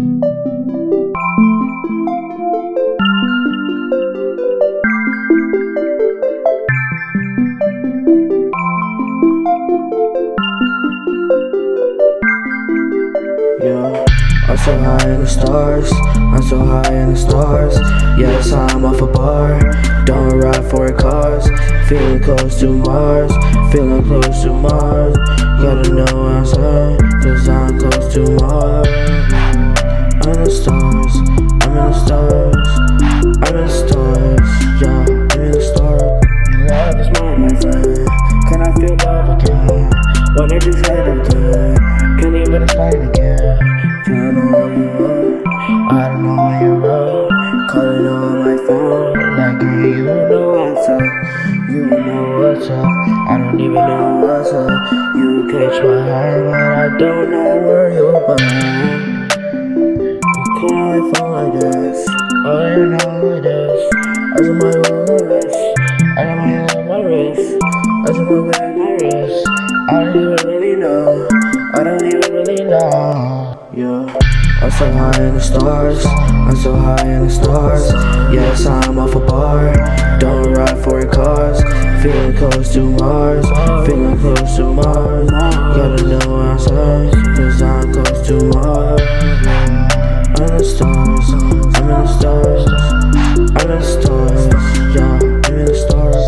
Yeah, I'm so high in the stars, I'm so high in the stars. Yes, I'm off a bar, don't ride for cars. Feeling close to Mars, feeling close to Mars. Gotta know what I'm saying, cause I'm close to Mars. I'm in the stars, I'm in the stars, I'm in the stars. Yeah, I'm in the stars. Love is mine, my friend. Can I feel love again? When I just had it again, can't even explain again. Don't know where you are, I don't know where you are. Calling on my phone, like girl, you know what's up. You know what's up, I don't even know what's up. You catch my eye, but I don't know where you're born. You call my phone like this, all you know it is. I just might wear my wrist, I don't might wear my wrist, I just might wear my wrist. I don't even really know, I don't even really know. Yeah, I'm so high in the stars, I'm so high in the stars. Yes, I'm off a bar, don't ride for cars. Feeling close to Mars, feeling close to Mars. Gotta know what I'm saying, cause I'm close to Mars. I'm in the stars, I'm in the stars, I'm in the stars. Yeah, I'm in the stars.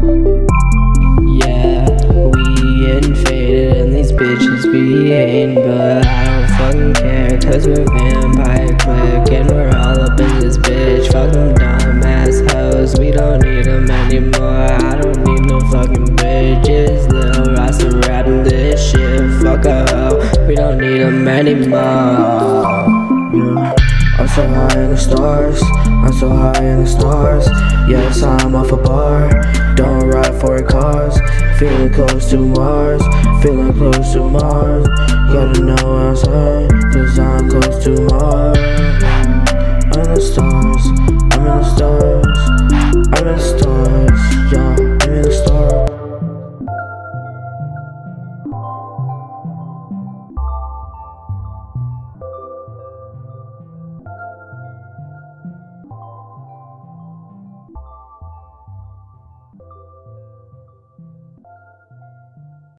Yeah, we getting faded and these bitches be hating, but I don't fucking care, cause we're vampire clique and we're all up in this bitch. Fuck them dumbass hoes, we don't need them anymore. I don't need no fucking bitches. Lil Rasta rapping this shit, fuck a hoe, we don't need them anymore. Yeah, I'm so high in the stars, I'm so high in the stars. Yes, I'm off a bar, don't ride for cars. Feeling close to Mars, feeling close to Mars. Gotta know what I'm saying, cause I'm close to Mars. I'm in the stars, I'm in the stars.